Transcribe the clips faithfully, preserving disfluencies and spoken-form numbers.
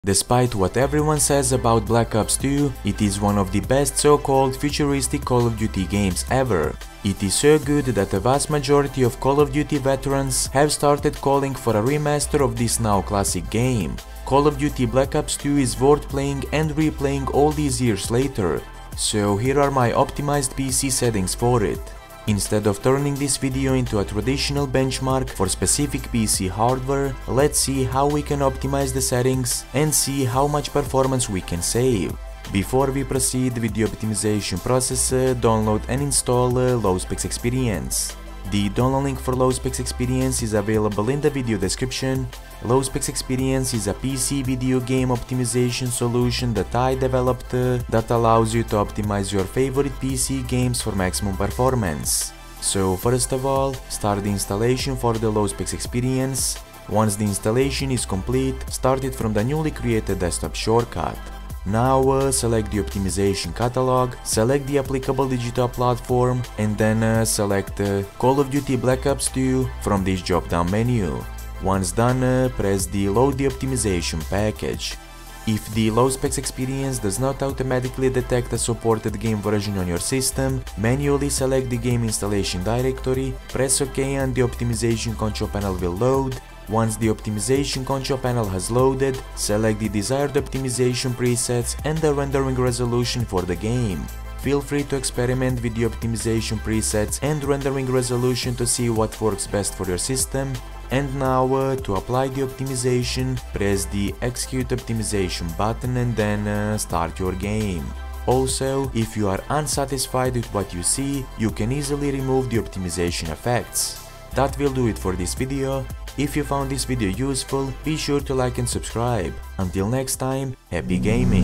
Despite what everyone says about Black Ops two, it is one of the best so-called futuristic Call of Duty games ever. It is so good that a vast majority of Call of Duty veterans have started calling for a remaster of this now classic game. Call of Duty Black Ops two is worth playing and replaying all these years later, so here are my optimized P C settings for it. Instead of turning this video into a traditional benchmark for specific P C hardware, let's see how we can optimize the settings and see how much performance we can save. Before we proceed with the optimization process, uh, download and install uh, Low-Specs Experience. The download link for Low-Specs Experience is available in the video description. Low-Specs Experience is a P C video game optimization solution that I developed uh, that allows you to optimize your favorite P C games for maximum performance. So first of all, start the installation for the Low-Specs Experience. Once the installation is complete, start it from the newly created desktop shortcut. Now uh, select the optimization catalog, select the applicable digital platform, and then uh, select uh, Call of Duty Black Ops two from this drop-down menu. Once done, uh, press the Load the Optimization package. If the Low-Specs Experience does not automatically detect a supported game version on your system, manually select the game installation directory, press OK and the optimization control panel will load. Once the optimization control panel has loaded, select the desired optimization presets and the rendering resolution for the game. Feel free to experiment with the optimization presets and rendering resolution to see what works best for your system. And now, uh, to apply the optimization, press the Execute Optimization button and then uh, start your game. Also, if you are unsatisfied with what you see, you can easily remove the optimization effects. That will do it for this video. If you found this video useful, be sure to like and subscribe. Until next time, happy gaming!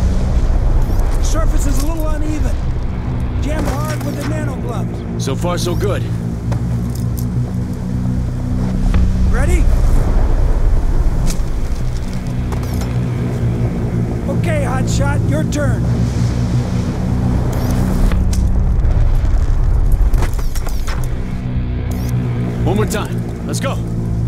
Surface is a little uneven. Jam hard with the nano gloves. So far, so good. Ready? Okay, hotshot, your turn. One more time. Let's go.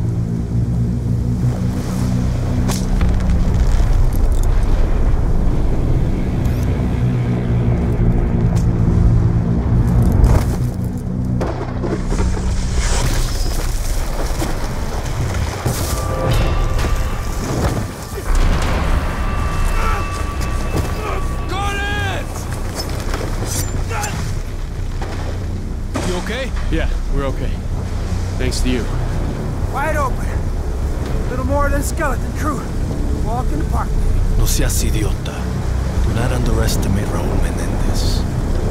Okay? Yeah, we're okay. Thanks to you. Wide open. Little more than skeleton crew. Walk in the park. No seas idiota. Do not underestimate Raul Menendez.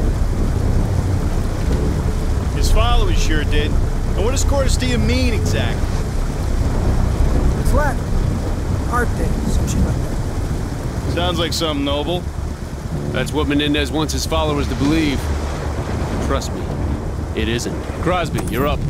His followers sure did. And what does Cordestia mean exactly? It's Latin. Art day, some shit like that. Sounds like something noble. That's what Menendez wants his followers to believe. Trust me, it isn't. Crosby, you're up.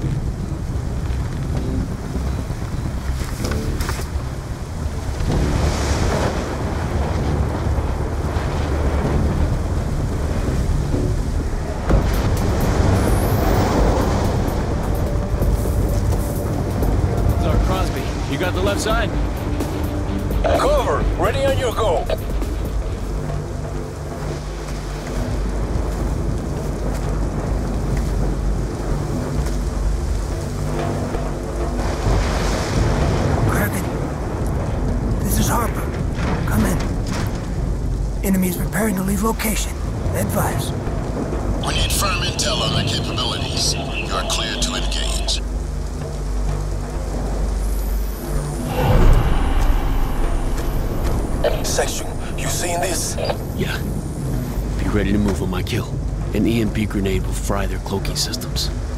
Crosby, you got the left side? Cover! Ready on your go! Harper, come in. Enemies preparing to leave location. Advise. We need firm intel on their capabilities. You are clear to engage. Section, you seeing this? Yeah. Be ready to move on my kill. An E M P grenade will fry their cloaking systems.